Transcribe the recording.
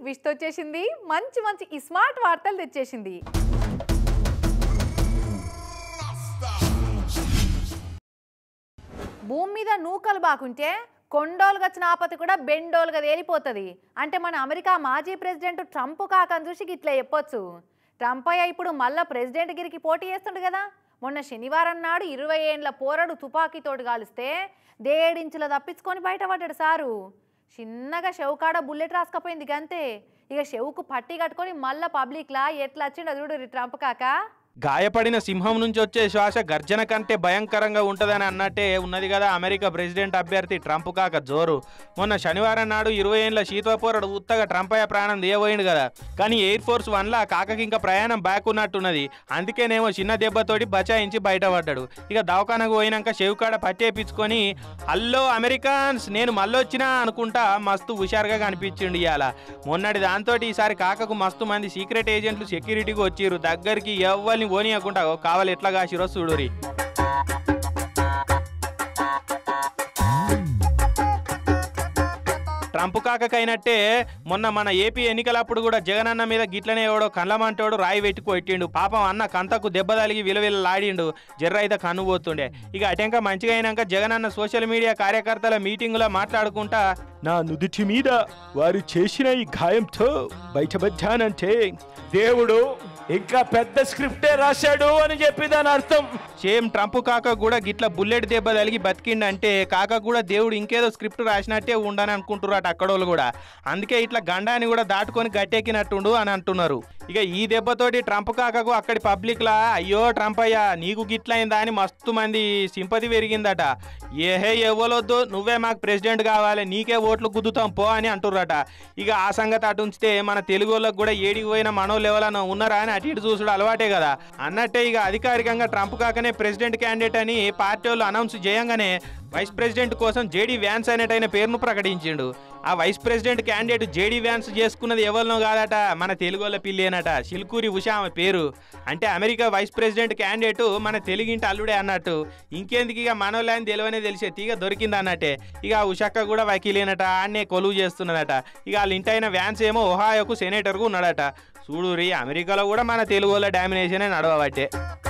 Twist వచ్చేసింది. మంచి మంచి స్మార్ట్ వార్తలు తెచ్చేసింది. భూమి మీద నూకలు బాకుంటే కొండోలుగా వచ్చిన ఆపత్తి కూడా బెండోలుగా తేలిపోతుంది. అంటే మన అమెరికా మాజీ ప్రెసిడెంట్ ట్రంప్ కాకని చూసి ఇట్లా చెప్పొచ్చు. ట్రంప్ అయ్యా ఇప్పుడు మళ్ళా ప్రెసిడెంట్ గిరికి పోటీ చేస్తుండు కదా. మొన్న శనివారం నాడు 20 ఏండ్ల పోరాడు తుపాకీతోటి కాలిస్తే 1.5 ఇంచుల తప్పించుకొని బయటపడ్డాడు సారు. చిన్నగా షెవుకాడ బుల్లెట్ రాసుకపోయింది గంతే. ఇక షెవుకు పట్టి కట్టుకొని మళ్ళా పబ్లిక్లా ఎట్లా వచ్చిండో చూడు ట్రంప్ కాక. గాయపడిన సింహం నుంచి వచ్చే శ్వాస గర్జన కంటే భయంకరంగా ఉంటుందని అన్నట్టే ఉన్నది కదా అమెరికా ప్రెసిడెంట్ అభ్యర్థి ట్రంప్ కాక జోరు. మొన్న శనివారం నాడు 20 ఏండ్ల శీతపోరాడు ఉత్తగా ట్రంప్ అయ్యే ప్రాణం తీయబోయింది కదా. కానీ ఎయిర్ ఫోర్స్ 1లా కాకకి ఇంకా ప్రయాణం బ్యాక్ ఉన్నట్టున్నది. అందుకేనేమో చిన్న దెబ్బతోటి బచాయించి బయటపడ్డాడు. ఇక దవాఖానకు పోయినాక చెవుకాడ పట్టేపించుకొని హల్లో అమెరికన్స్ నేను మళ్ళొచ్చినా అనుకుంటా మస్తు హుషారుగా కనిపించిండు ఇవాళ. మొన్నటి దాంతో ఈసారి కాకకు మస్తు మంది సీక్రెట్ ఏజెంట్లు సెక్యూరిటీకి వచ్చిర్రు. దగ్గరికి ఎవ్వరిని పోనీయకుండా కావాలి ఎట్లా కాసిరో చూడురి. ట్రంప్ కాకైనట్టే మొన్న మన ఏపీ ఎన్నికలప్పుడు కూడా జగన్ అన్న మీద గిట్లనే ఎవడో కళ్ళమంటోడు రాయి పెట్టుకు పెట్టిండు. పాపం అన్న కంతకు దెబ్బ తలిగి విలవిల్లాడిండు. జర్ర అయితే కన్ను పోతుండే. ఇక అటెంక మంచిగా అయినాక జగన్ అన్న సోషల్ మీడియా కార్యకర్తల మీటింగులో మాట్లాడుకుంటా నా నుదుటి మీద వారు చేసిన ఈ గాయంతో బయటపడ్డానంటే దేవుడు ఇంకా పెద్ద స్క్రిప్టే రాశాడు అని చెప్పి దాని అర్థం. సేమ్ ట్రంప్ కాక కూడా గిట్ల బుల్లెట్ దెబ్బ తలిగి బతికిండంటే కాక కూడా దేవుడు ఇంకేదో స్క్రిప్ట్ రాసినట్టే ఉండని అనుకుంటున్నారు అక్కడోళ్ళు కూడా. అందుకే ఇట్లా గండాన్ని కూడా దాటుకొని గట్టెక్కినట్టుండు అని అంటున్నారు. ఇక ఈ దెబ్బతోటి ట్రంప్ కాకకు అక్కడి పబ్లిక్లా అయ్యో ట్రంప్ అయ్యా నీకు గిట్లయిందా అని మస్తు మంది సింపతి పెరిగిందట. ఏహే ఎవ్వలొద్దు నువ్వే మాకు ప్రెసిడెంట్ కావాలి నీకే ఓట్లు గుద్దుతాం పో అని అంటుర్రట. ఇక ఆ సంగతి అటు ఉంచితే మన తెలుగు వాళ్ళకు కూడా ఏడికి పోయిన మనోళ్ళు ఎవరైనా ఉన్నారా అని అటు ఇటు చూసుడు అలవాటే కదా. అన్నట్టే ఇక అధికారికంగా ట్రంప్ కాకనే ప్రెసిడెంట్ క్యాండిడేట్ అని పార్టీ వాళ్ళు అనౌన్స్ చేయంగానే వైస్ ప్రెసిడెంట్ కోసం జేడీ వ్యాన్స్ అనేటైన పేరును ప్రకటించిండు. ఆ vice president candidate JD Vance చేసుకున్నది ఎవరినో కాదట మన తెలుగు వాళ్ళ పిల్లేనట. శిల్కూరి ఉషా ఆమె పేరు. అంటే అమెరికా వైస్ ప్రెసిడెంట్ క్యాండిడేట్ మన తెలుగింటి అల్లుడే అన్నట్టు. ఇంకెందుకు ఇక మనోళ్ళని తెలివనే తెలిసే తీగ దొరికింది అన్నట్టే. ఇక ఉషక్క కూడా వకీలేనట ఆడనే కొలువు చేస్తున్నదట. ఇక వాళ్ళ ఇంటైన వ్యాన్స్ ఏమో ఒహాయోకు సెనేటర్కు ఉన్నాడట. చూడురి అమెరికాలో కూడా మన తెలుగు వాళ్ళ డామినేషనే నడవబట్టే.